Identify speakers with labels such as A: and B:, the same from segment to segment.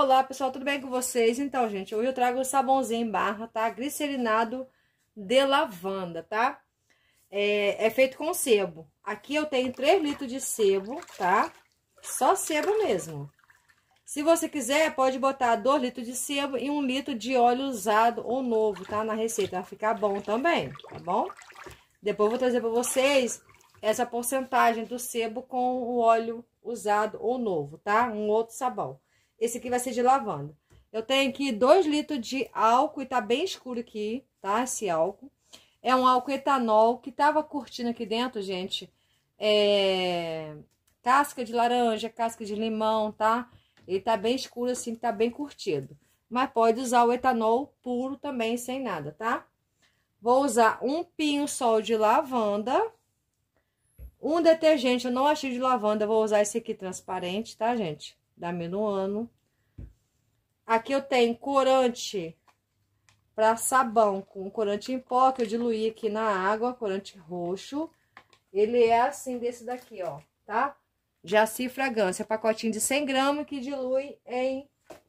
A: Olá, pessoal, tudo bem com vocês? Então, gente, hoje eu trago o sabãozinho em barra, tá? Glicerinado de lavanda, tá? É feito com sebo. Aqui eu tenho 3 litros de sebo, tá? Só sebo mesmo. Se você quiser, pode botar 2 litros de sebo e 1 litro de óleo usado ou novo, tá? Na receita, vai ficar bom também, tá bom? Depois eu vou trazer pra vocês essa porcentagem do sebo com o óleo usado ou novo, tá? Um outro sabão. Esse aqui vai ser de lavanda. Eu tenho aqui 2 litros de álcool e tá bem escuro aqui, tá? Esse álcool. É um álcool etanol que tava curtindo aqui dentro, gente. Casca de laranja, casca de limão, tá? Ele tá bem escuro assim, tá bem curtido. Mas pode usar o etanol puro também, sem nada, tá? Vou usar um pinho-sol de lavanda. Um detergente, eu não achei de lavanda, eu vou usar esse aqui transparente, tá, gente? Da Minuano. Aqui eu tenho corante para sabão, com corante em pó, que eu diluí aqui na água, corante roxo. Ele é assim, desse daqui, ó, tá? Jaci Fragrância, pacotinho de 100 gramas, que dilui em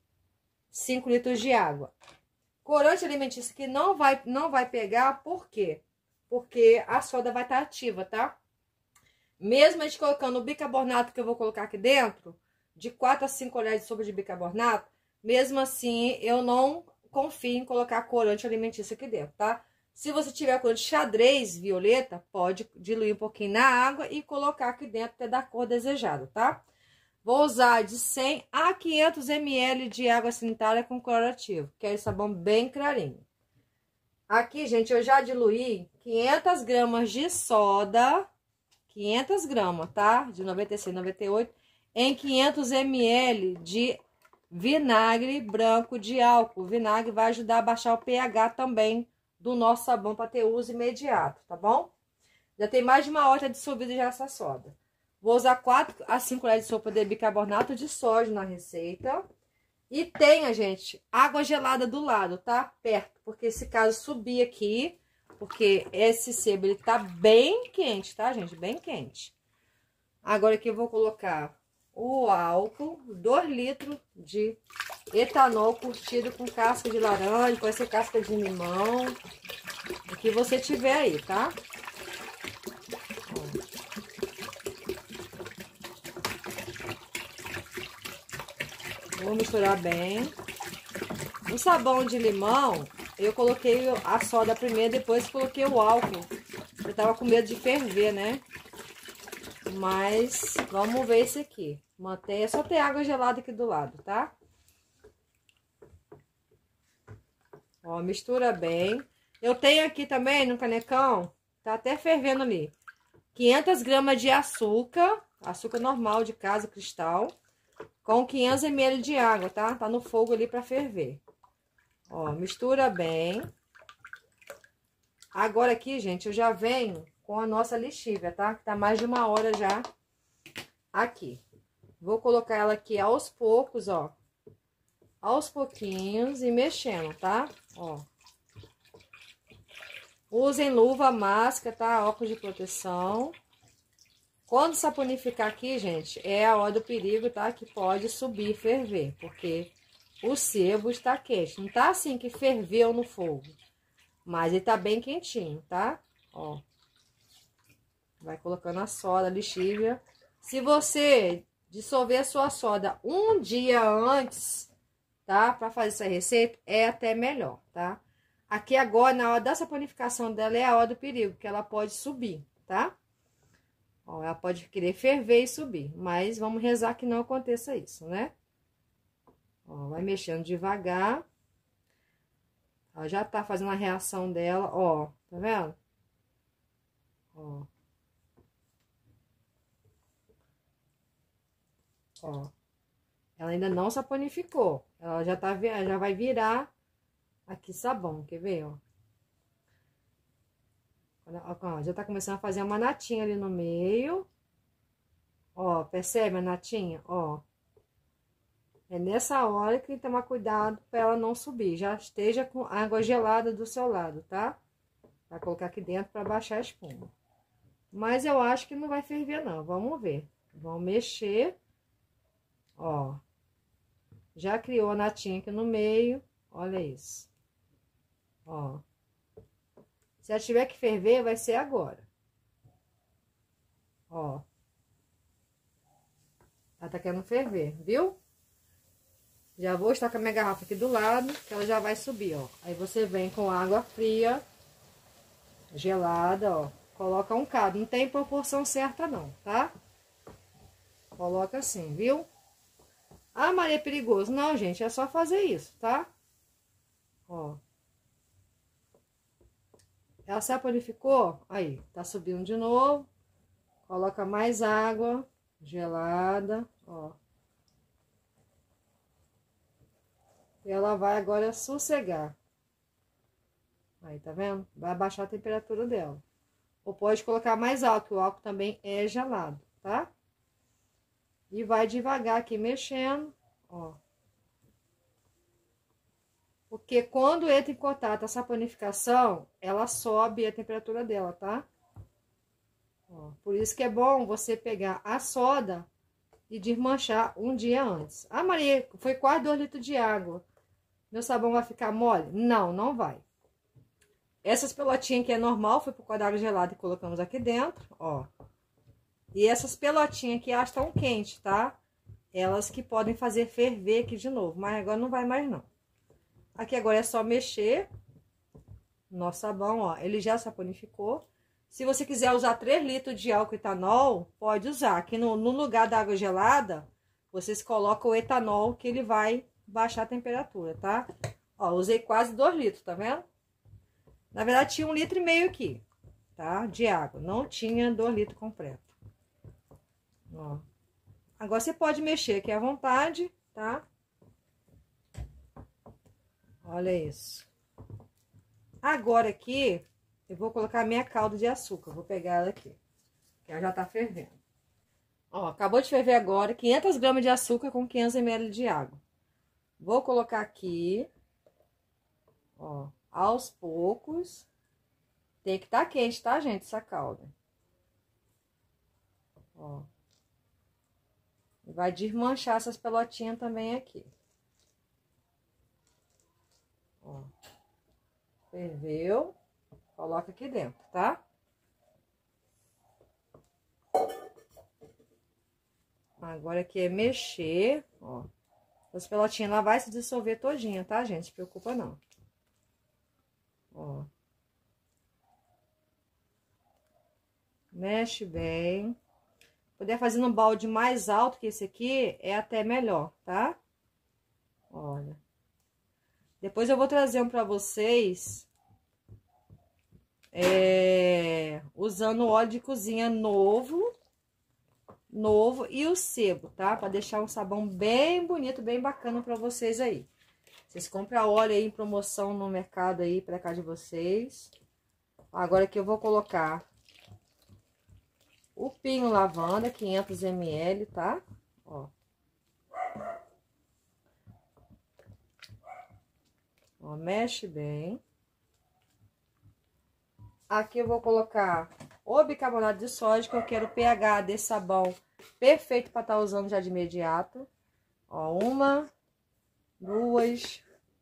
A: 5 litros de água. Corante alimentício que não vai pegar, por quê? Porque a soda vai estar ativa, tá? Mesmo a gente colocando o bicarbonato que eu vou colocar aqui dentro, de 4 a 5 colheres de sopa de bicarbonato, mesmo assim, eu não confio em colocar corante alimentício aqui dentro, tá? Se você tiver corante xadrez violeta, pode diluir um pouquinho na água e colocar aqui dentro até dar a cor desejada, tá? Vou usar de 100 a 500 ml de água sanitária com clorativo, que é esse sabão bem clarinho. Aqui, gente, eu já diluí 500 gramas de soda, 500 gramas, tá? De 96, 98, em 500 ml de vinagre branco de álcool. O vinagre vai ajudar a baixar o pH também do nosso sabão para ter uso imediato, tá bom? Já tem mais de 1 hora dissolvida já essa soda. Vou usar 4 a 5 colheres de sopa de bicarbonato de sódio na receita. E tenha, gente, água gelada do lado, tá? Perto, porque se caso subir aqui, porque esse sebo, ele tá bem quente, tá, gente? Bem quente. Agora aqui eu vou colocar o álcool, 2 litros de etanol curtido com casca de laranja, pode ser casca de limão, o que você tiver aí, tá? Vou misturar bem. O sabão de limão, eu coloquei a soda primeiro, depois coloquei o álcool. Eu tava com medo de ferver, né? Mas vamos ver esse aqui. Mantenha, só ter água gelada aqui do lado, tá? Ó, mistura bem. Eu tenho aqui também no canecão, tá até fervendo ali, 500 gramas de açúcar, açúcar normal de casa, cristal, com 500 ml de água, tá? Tá no fogo ali pra ferver. Ó, mistura bem. Agora aqui, gente, eu já venho com a nossa lixívia, tá? Que tá mais de 1 hora já aqui. Vou colocar ela aqui aos poucos, ó. Aos pouquinhos e mexendo, tá? Ó. Usem luva, máscara, tá? Óculos de proteção. Quando saponificar aqui, gente, é a hora do perigo, tá? Que pode subir e ferver, porque o sebo está quente. Não tá assim que ferveu no fogo, mas ele tá bem quentinho, tá? Ó. Vai colocando a soda, a lixívia. Se você dissolver a sua soda um dia antes, tá? Pra fazer essa receita, é até melhor, tá? Aqui agora, na hora da saponificação dela, é a hora do perigo, que ela pode subir, tá? Ó, ela pode querer ferver e subir, mas vamos rezar que não aconteça isso, né? Ó, vai mexendo devagar. Ela já tá fazendo a reação dela, ó, tá vendo? Ó. Ó. Ela ainda não saponificou. Ela já tá, já vai virar aqui sabão, quer ver, ó? Ó, já tá começando a fazer uma natinha ali no meio. Ó, percebe a natinha? Ó. É nessa hora que tem que tomar cuidado para ela não subir. Já esteja com água gelada do seu lado, tá? Vai colocar aqui dentro para baixar a espuma. Mas eu acho que não vai ferver, não. Vamos ver. Vamos mexer. Ó. Já criou a natinha aqui no meio. Olha isso. Ó. Se ela tiver que ferver, vai ser agora. Ó. Ela tá querendo ferver, viu? Já vou estar com a minha garrafa aqui do lado, que ela já vai subir, ó. Aí você vem com água fria, gelada, ó. Coloca um cada. Não tem proporção certa não, tá? Coloca assim, viu? Ah, Maria, é perigoso. Não, gente, é só fazer isso, tá? Ó. Ela saponificou? Aí, tá subindo de novo. Coloca mais água gelada, ó. E ela vai agora sossegar. Aí, tá vendo? Vai abaixar a temperatura dela. Ou pode colocar mais álcool, que o álcool também é gelado, tá? E vai devagar aqui mexendo, ó. Porque quando entra em contato a saponificação, ela sobe a temperatura dela, tá? Ó, por isso que é bom você pegar a soda e desmanchar um dia antes. Ah, Maria, foi quase 2 litros de água. Meu sabão vai ficar mole? Não, não vai. Essas pelotinhas que é normal, foi por causa da água gelada e colocamos aqui dentro, ó. E essas pelotinhas aqui, elas estão quentes, tá? Elas que podem fazer ferver aqui de novo, mas agora não vai mais não. Aqui agora é só mexer. Nosso sabão, ó, ele já saponificou. Se você quiser usar 3 litros de álcool etanol, pode usar. Aqui no lugar da água gelada, vocês colocam o etanol que ele vai baixar a temperatura, tá? Ó, usei quase 2 litros, tá vendo? Na verdade, tinha 1,5 litro aqui, tá? De água. Não tinha 2 litros completo. Ó. Agora, você pode mexer aqui à vontade, tá? Olha isso. Agora aqui, eu vou colocar a minha calda de açúcar. Vou pegar ela aqui, que ela já tá fervendo. Ó, acabou de ferver agora, 500 gramas de açúcar com 500 ml de água. Vou colocar aqui, ó, aos poucos. Tem que estar quente, tá, gente, essa calda. Ó. Vai desmanchar essas pelotinhas também aqui. Ó. Ferveu. Coloca aqui dentro, tá? Agora aqui é mexer, ó. As pelotinhas lá vai se dissolver todinha, tá, gente? Não se preocupa não. Ó. Mexe bem. Poder fazer num balde mais alto que esse aqui é até melhor, tá? Olha. Depois eu vou trazer um pra vocês, usando óleo de cozinha novo e o sebo, tá? Pra deixar um sabão bem bonito, bem bacana pra vocês aí. Vocês compram óleo aí em promoção no mercado aí pra cá de vocês. Agora aqui eu vou colocar o pinho lavanda, 500 ml, tá? Ó. Ó, mexe bem. Aqui eu vou colocar o bicarbonato de sódio, que eu quero o pH desse sabão perfeito para estar usando já de imediato. Ó, 1, 2,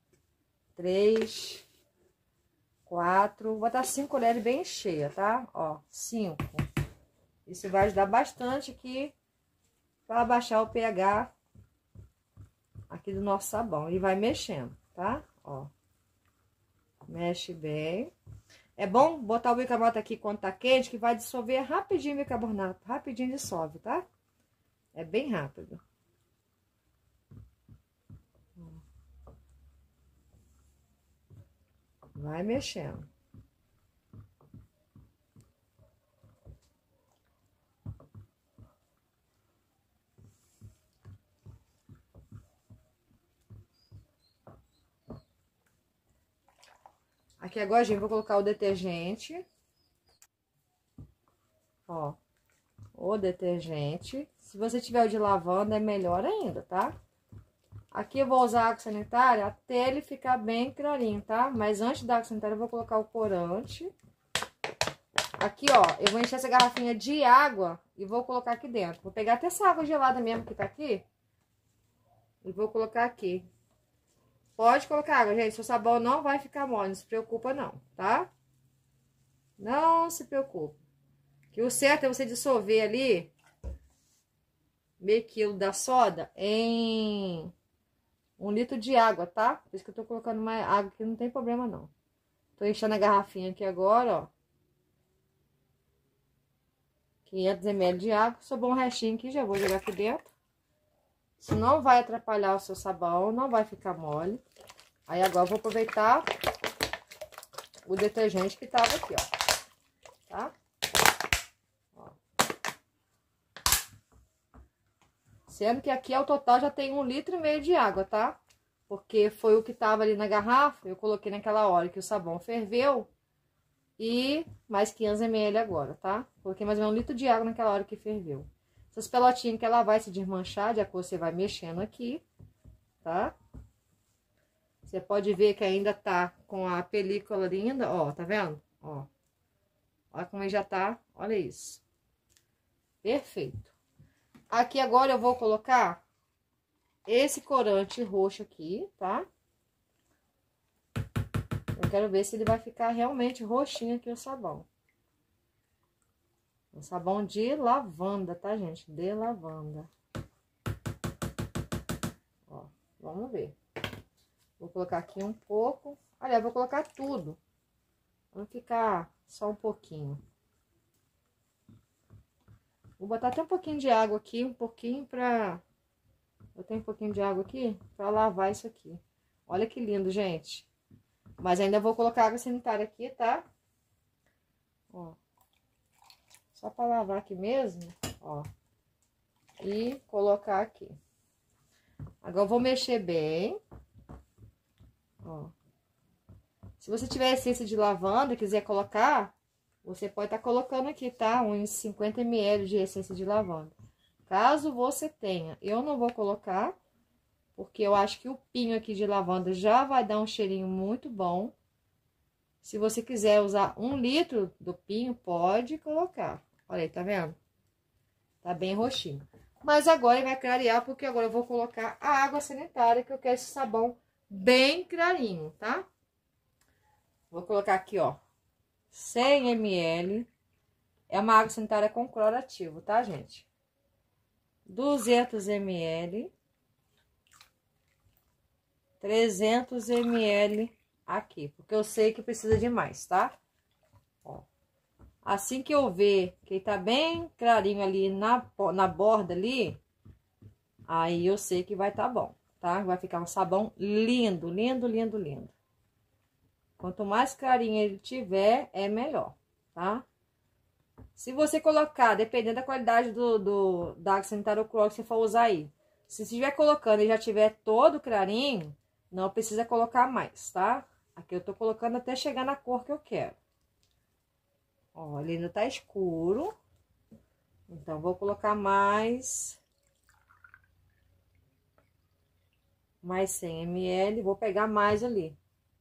A: 3, 4. Vou botar 5 colheres bem cheia, tá? Ó, 5. Isso vai ajudar bastante aqui para baixar o pH aqui do nosso sabão. E vai mexendo, tá? Ó. Mexe bem. É bom botar o bicarbonato aqui quando tá quente, que vai dissolver rapidinho o bicarbonato. Rapidinho dissolve, tá? É bem rápido. Vai mexendo. Aqui agora, gente, vou colocar o detergente. Ó, o detergente. Se você tiver o de lavanda, é melhor ainda, tá? Aqui eu vou usar água sanitária até ele ficar bem clarinho, tá? Mas antes da água sanitária eu vou colocar o corante. Aqui, ó, eu vou encher essa garrafinha de água e vou colocar aqui dentro. Vou pegar até essa água gelada mesmo que tá aqui. E vou colocar aqui. Pode colocar água, gente. Seu sabão não vai ficar mole, não se preocupa não, tá? Não se preocupe. Que o certo é você dissolver ali meio quilo da soda em 1 litro de água, tá? Por isso que eu tô colocando mais água, que não tem problema não. Tô enchendo a garrafinha aqui agora, ó. 500 ml de água. Sobrou um restinho aqui, já vou jogar aqui dentro. Isso não vai atrapalhar o seu sabão, não vai ficar mole. Aí agora eu vou aproveitar o detergente que tava aqui, ó. Tá? Ó. Sendo que aqui ao total já tem 1,5 litro de água, tá? Porque foi o que tava ali na garrafa, eu coloquei naquela hora que o sabão ferveu. E mais 500 ml agora, tá? Coloquei mais ou menos 1 litro de água naquela hora que ferveu. Essas pelotinhas que ela vai se desmanchar, de acordo você vai mexendo aqui, tá? Você pode ver que ainda tá com a película linda, ó, tá vendo? Ó. Olha como ele já tá, olha isso. Perfeito. Aqui agora eu vou colocar esse corante roxo aqui, tá? Eu quero ver se ele vai ficar realmente roxinho aqui o sabão. Um sabão de lavanda, tá, gente? De lavanda. Ó, vamos ver. Vou colocar aqui um pouco. Aliás, vou colocar tudo. Vamos ficar só um pouquinho. Vou botar até um pouquinho de água aqui, um pouquinho pra... Eu tenho um pouquinho de água aqui pra lavar isso aqui. Olha que lindo, gente. Mas ainda vou colocar água sanitária aqui, tá? Ó. Só pra lavar aqui mesmo, ó. E colocar aqui. Agora eu vou mexer bem. Ó. Se você tiver essência de lavanda e quiser colocar, você pode estar colocando aqui, tá? Uns 50 ml de essência de lavanda. Caso você tenha, eu não vou colocar, porque eu acho que o pinho aqui de lavanda já vai dar um cheirinho muito bom. Se você quiser usar 1 litro do pinho, pode colocar. Olha aí, tá vendo? Tá bem roxinho. Mas agora ele vai clarear, porque agora eu vou colocar a água sanitária, que eu quero esse sabão bem clarinho, tá? Vou colocar aqui, ó, 100 ml. É uma água sanitária com cloro ativo, tá, gente? 200 ml. 300 ml aqui, porque eu sei que precisa de mais, tá? Ó. Assim que eu ver que tá bem clarinho ali na borda ali, aí eu sei que vai tá bom, tá? Vai ficar um sabão lindo, lindo, lindo, lindo. Quanto mais clarinho ele tiver, é melhor, tá? Se você colocar, dependendo da qualidade da água sanitária ou cloro que você for usar aí, se estiver colocando e já tiver todo clarinho, não precisa colocar mais, tá? Aqui eu tô colocando até chegar na cor que eu quero. Ó, ele ainda tá escuro. Então, vou colocar mais 100 ml. Vou pegar mais ali.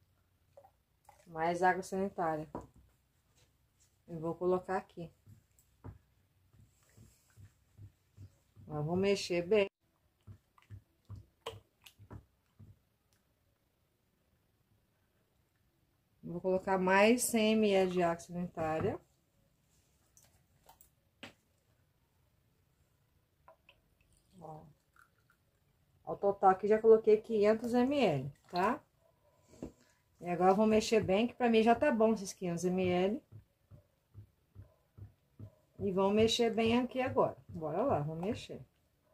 A: Mais água sanitária. Eu vou colocar aqui. Ó, vou mexer bem. Vou colocar mais 100 ml de água sanitária. Ó. Ao total aqui já coloquei 500 ml, tá? E agora eu vou mexer bem, que pra mim já tá bom esses 500 ml. E vamos mexer bem aqui agora. Bora lá, vamos mexer.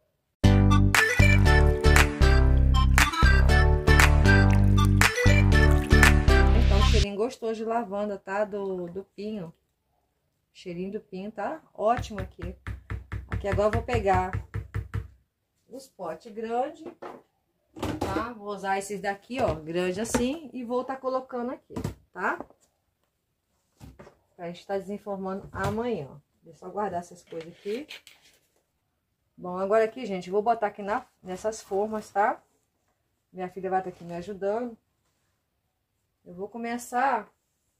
A: Cheirinho gostoso de lavanda, tá? Do pinho. Cheirinho do pinho tá ótimo aqui. Aqui agora eu vou pegar os potes grandes, tá? Vou usar esses daqui, ó, grande assim, e vou tá colocando aqui, tá? Pra gente tá desenformando amanhã. Deixa eu só guardar essas coisas aqui. Bom, agora aqui, gente, vou botar aqui nessas formas, tá? Minha filha vai estar aqui me ajudando. Eu vou começar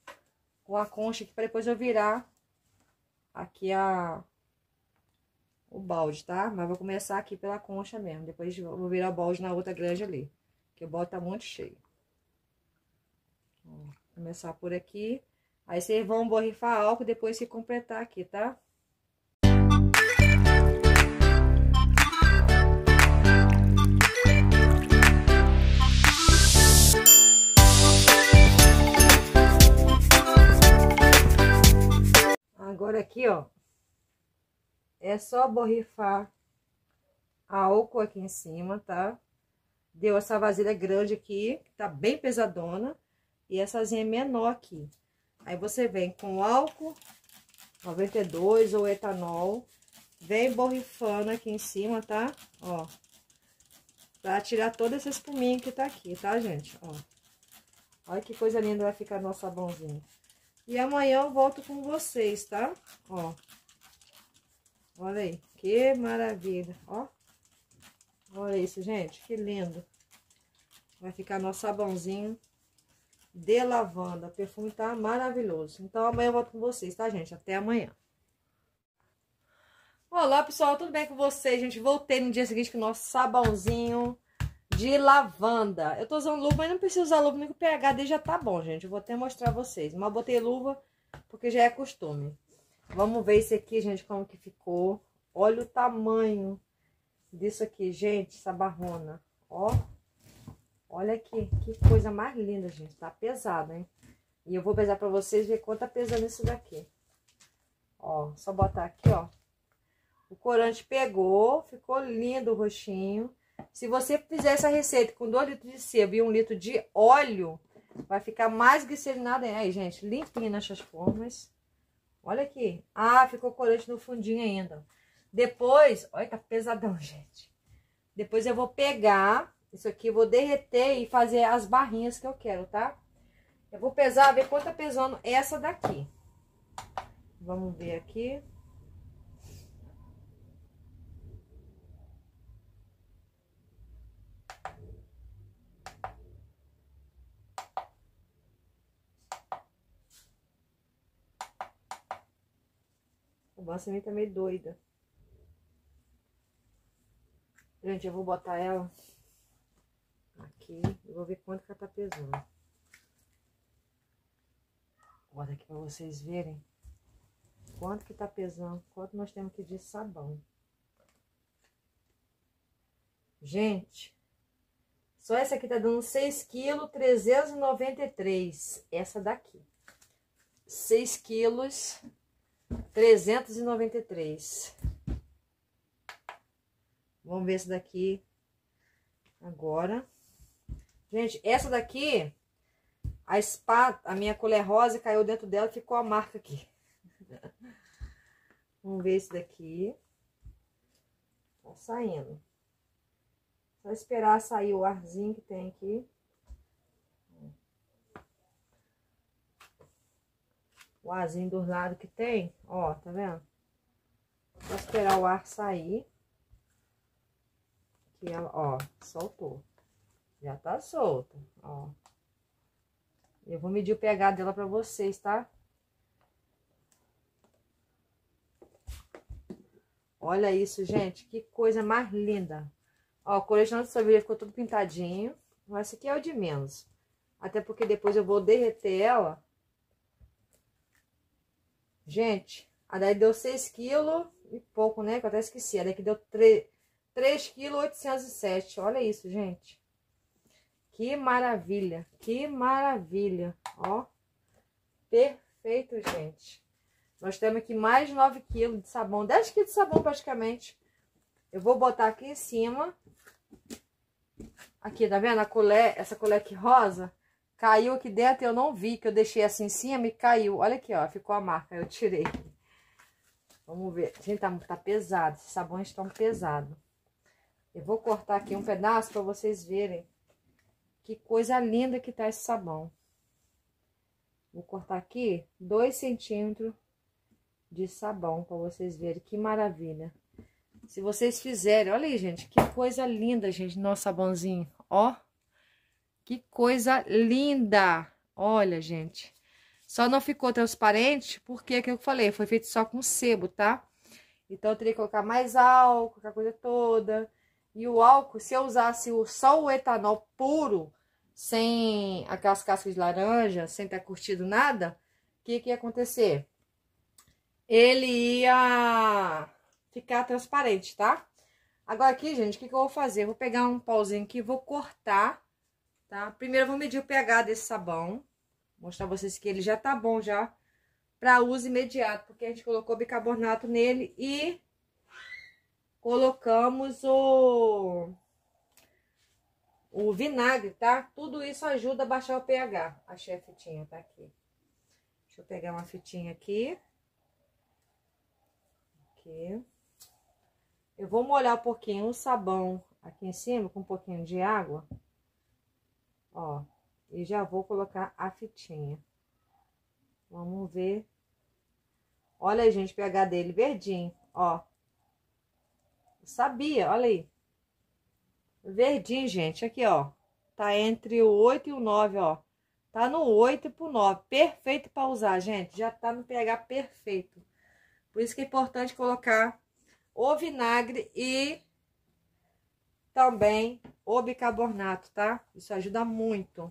A: com a concha aqui, para depois eu virar aqui o balde, tá? Mas vou começar aqui pela concha mesmo. Depois eu vou virar o balde na outra grande ali. Que o balde tá muito cheio. Ó, vou começar por aqui. Aí vocês vão borrifar álcool depois que completar aqui, tá? Agora aqui, ó, é só borrifar álcool aqui em cima, tá? Deu essa vasilha grande aqui, que tá bem pesadona, e essazinha menor aqui. Aí você vem com álcool 92 ou etanol, vem borrifando aqui em cima, tá? Ó, pra tirar toda essa espuminha que tá aqui, tá, gente? Ó, olha que coisa linda vai ficar nosso sabãozinho. E amanhã eu volto com vocês, tá? Ó. Olha aí, que maravilha, ó. Olha isso, gente, que lindo. Vai ficar nosso sabãozinho de lavanda. O perfume tá maravilhoso. Então, amanhã eu volto com vocês, tá, gente? Até amanhã. Olá, pessoal, tudo bem com vocês, gente? Voltei no dia seguinte com o nosso sabãozinho de lavanda. Eu tô usando luva, mas não preciso usar luva, nem que o pH dele já tá bom, gente. Eu vou até mostrar pra vocês. Mas eu botei luva porque já é costume. Vamos ver esse aqui, gente, como que ficou. Olha o tamanho disso aqui, gente, essa barrona. Ó, olha aqui, que coisa mais linda, gente. Tá pesado, hein? E eu vou pesar pra vocês ver quanto tá pesando isso daqui. Ó, só botar aqui, ó. O corante pegou, ficou lindo o roxinho. Se você fizer essa receita com 2 litros de sebo e 1 litro de óleo, vai ficar mais glicerinado aí, gente. Limpinho nessas formas. Olha aqui. Ah, ficou corante no fundinho ainda. Depois, olha, tá pesadão, gente. Depois eu vou pegar isso aqui, vou derreter e fazer as barrinhas que eu quero, tá? Eu vou pesar, ver quanto tá pesando essa daqui. Vamos ver aqui. O Bansamin tá meio doida. Gente, eu vou botar ela aqui. Eu vou ver quanto que ela tá pesando. Bota aqui pra vocês verem quanto que tá pesando. Quanto nós temos que de sabão. Gente, só essa aqui tá dando 6,393 kg. Essa daqui. 6,393 kg. Vamos ver essa daqui agora. Gente, essa daqui, a espada, a minha colher rosa caiu dentro dela e ficou a marca aqui. Vamos ver esse daqui. Tá saindo. Só esperar sair o arzinho que tem aqui. O arzinho dos lados que tem, ó, tá vendo? Só esperar o ar sair. Que ela, ó, soltou. Já tá solta, ó. Eu vou medir o pH dela pra vocês, tá? Olha isso, gente, que coisa mais linda. Ó, o colete de sorvete ficou todo pintadinho. Mas esse aqui é o de menos. Até porque depois eu vou derreter ela. Gente, a daí deu 6 kg e pouco, né? Que eu até esqueci. A daqui deu 3,807 kg. Olha isso, gente. Que maravilha. Que maravilha. Ó. Perfeito, gente. Nós temos aqui mais de 9 kg de sabão. 10 kg de sabão, praticamente. Eu vou botar aqui em cima. Aqui, tá vendo? A colher, essa colher aqui rosa, caiu aqui dentro e eu não vi, que eu deixei assim em cima e caiu. Olha aqui, ó. Ficou a marca. Eu tirei. Vamos ver. Gente, tá pesado. Esses sabões estão pesados. Eu vou cortar aqui um pedaço para vocês verem que coisa linda que tá esse sabão. Vou cortar aqui 2 centímetros de sabão para vocês verem que maravilha. Se vocês fizerem, olha aí, gente, que coisa linda, gente, nosso sabãozinho, ó. Que coisa linda. Olha, gente. Só não ficou transparente porque, que eu falei, foi feito só com sebo, tá? Então, eu teria que colocar mais álcool, aquela coisa toda. E o álcool, se eu usasse só o etanol puro, sem aquelas cascas de laranja, sem ter curtido nada, o que ia acontecer? Ele ia ficar transparente, tá? Agora aqui, gente, o que eu vou fazer? Eu vou pegar um pauzinho aqui e vou cortar, tá? Primeiro eu vou medir o pH desse sabão. Mostrar pra vocês que ele já tá bom já para uso imediato, porque a gente colocou bicarbonato nele e colocamos o vinagre, tá? Tudo isso ajuda a baixar o pH. Achei a fitinha, tá aqui. Deixa eu pegar uma fitinha aqui. Aqui. Eu vou molhar um pouquinho o sabão aqui em cima com um pouquinho de água. Ó, e já vou colocar a fitinha. Vamos ver. Olha aí, gente, o pH dele verdinho, ó. Eu sabia, olha aí. Verdinho, gente, aqui, ó. Tá entre o 8 e o 9, ó. Tá no 8 pro 9. Perfeito para usar, gente. Já tá no pH perfeito. Por isso que é importante colocar o vinagre e também o bicarbonato, tá? Isso ajuda muito.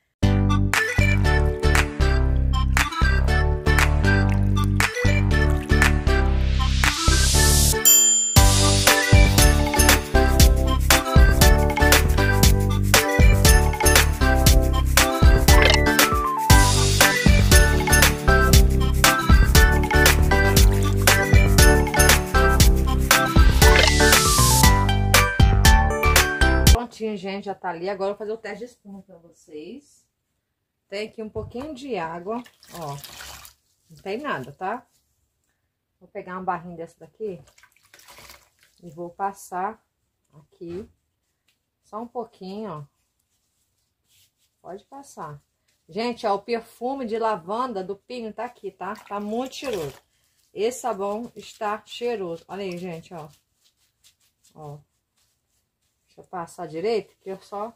A: Gente, já tá ali. Agora eu vou fazer o teste de espuma pra vocês. Tem aqui um pouquinho de água, ó. Não tem nada, tá? Vou pegar uma barrinha dessa daqui e vou passar aqui. Só um pouquinho, ó. Pode passar. Gente, ó, o perfume de lavanda do pinho tá aqui, tá? Tá muito cheiroso. Esse sabão está cheiroso. Olha aí, gente, ó. Ó. Deixa eu passar direito, que eu só...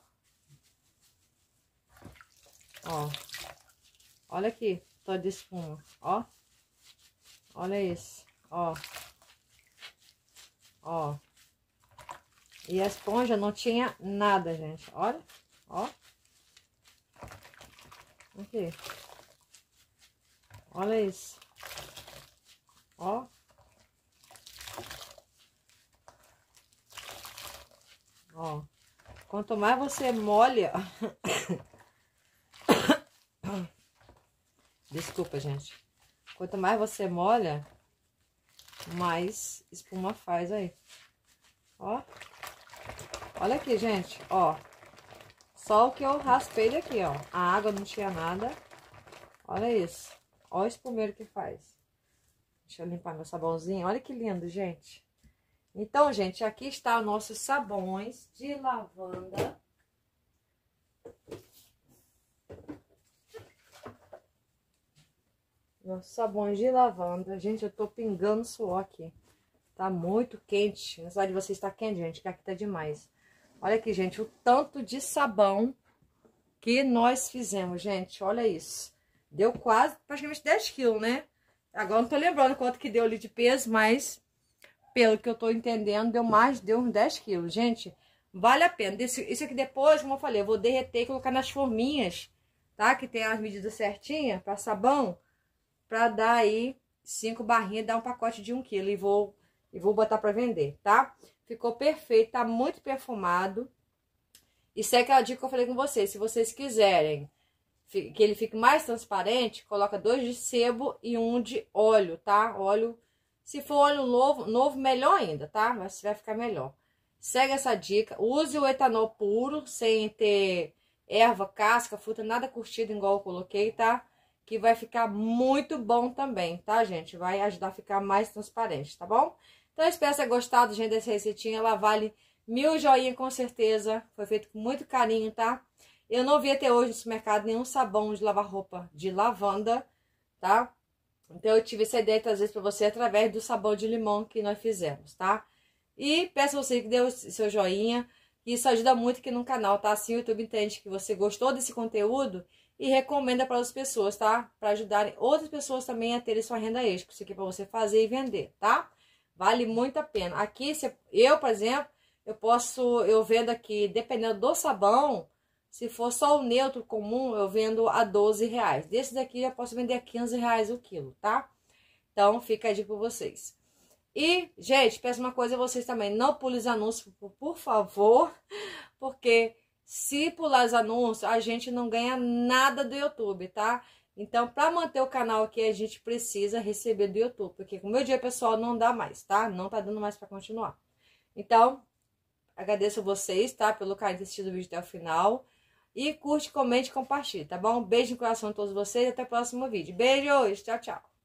A: Ó. Olha aqui, tô de espuma, ó. Olha isso, ó. Ó. E a esponja não tinha nada, gente. Olha, ó. Aqui. Olha isso. Ó. Ó, quanto mais você molha... Desculpa, gente. Quanto mais você molha, mais espuma faz aí. Ó. Olha aqui, gente, ó. Só o que eu raspei daqui, ó. A água não tinha nada. Olha isso. Ó o espumeiro que faz. Deixa eu limpar meu sabãozinho. Olha que lindo, gente. Então, gente, aqui está os nossos sabões de lavanda. Nossos sabões de lavanda. Gente, eu tô pingando suor aqui. Tá muito quente. Na cidade de vocês tá quente, gente, que aqui tá demais. Olha aqui, gente, o tanto de sabão que nós fizemos, gente. Olha isso. Deu quase, praticamente 10 quilos, né? Agora não tô lembrando quanto que deu ali de peso, mas... Pelo que eu tô entendendo, deu uns 10 quilos. Gente, vale a pena. Isso aqui depois, como eu falei, eu vou derreter e colocar nas forminhas, tá? Que tem as medidas certinhas para sabão, para dar aí 5 barrinhas, dar um pacote de 1 quilo. E vou botar para vender, tá? Ficou perfeito, tá muito perfumado. Isso é aquela dica que eu falei com vocês. Se vocês quiserem que ele fique mais transparente, coloca 2 de sebo e 1 de óleo, tá? Óleo... Se for óleo novo, melhor ainda, tá? Mas vai ficar melhor. Segue essa dica. Use o etanol puro, sem ter erva, casca, fruta, nada curtido igual eu coloquei, tá? Que vai ficar muito bom também, tá, gente? Vai ajudar a ficar mais transparente, tá bom? Então, eu espero que tenha gostado, gente, dessa receitinha. Ela vale 1000 joinha com certeza. Foi feito com muito carinho, tá? Eu não vi até hoje no supermercado nenhum sabão de lavar roupa de lavanda, tá? Então, eu tive essa ideia de trazer para você através do sabão de limão que nós fizemos, tá? E peço a você que dê o seu joinha. Isso ajuda muito aqui no canal, tá? Assim o YouTube entende que você gostou desse conteúdo e recomenda para as pessoas, tá? Para ajudarem outras pessoas também a terem sua renda extra. Isso aqui é para você fazer e vender, tá? Vale muito a pena. Aqui, eu, por exemplo, eu vendo aqui, dependendo do sabão, se for só o neutro comum, eu vendo a R$12. Desse daqui, eu posso vender a R$15 o quilo, tá? Então, fica a dica pra vocês. E, gente, peço uma coisa a vocês também, não pule os anúncios, por favor, porque se pular os anúncios, a gente não ganha nada do YouTube, tá? Então, para manter o canal aqui, a gente precisa receber do YouTube, porque com o meu dia pessoal não dá mais, tá? Não tá dando mais para continuar. Então, agradeço a vocês, tá? Pelo carinho de assistir o vídeo até o final. E curte, comente e compartilhe, tá bom? Beijo no coração de todos vocês e até o próximo vídeo. Beijos, tchau, tchau.